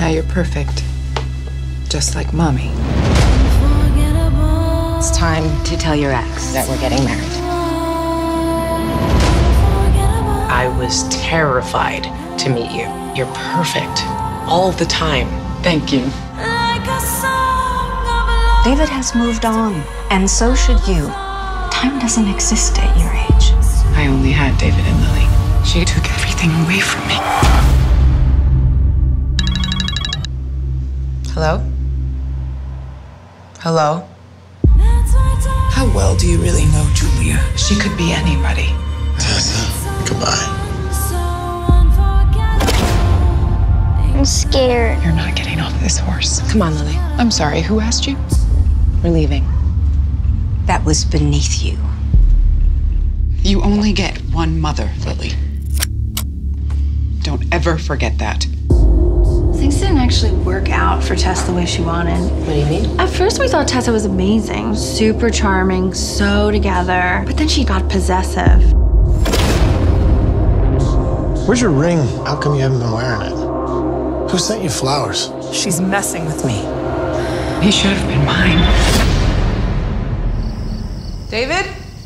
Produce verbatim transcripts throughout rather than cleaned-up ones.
Now you're perfect. Just like Mommy. It's time to tell your ex that we're getting married. I was terrified to meet you. You're perfect. All the time. Thank you. David has moved on, and so should you. Time doesn't exist at your age. I only had David and Lily. She took everything away from me. Hello? Hello? How well do you really know Julia? She could be anybody. Tessa, goodbye. I'm scared. You're not getting off this horse. Come on, Lily. I'm sorry, who asked you? We're leaving. That was beneath you. You only get one mother, Lily. Don't ever forget that. Things didn't actually work out for Tess the way she wanted. What do you mean? At first we thought Tessa was amazing, super charming, so together. But then she got possessive. Where's your ring? How come you haven't been wearing it? Who sent you flowers? She's messing with me. He should have been mine. David?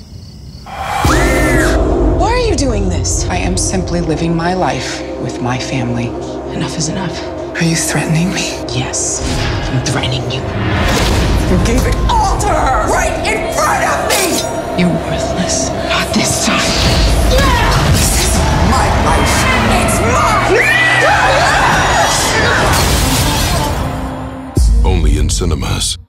Why are you doing this? I am simply living my life with my family. Enough is enough. Are you threatening me? Yes, I'm threatening you. You gave it all to her! Right in front of me! You're worthless. Not this time. Yeah! This is my life. It's mine! Only in cinemas.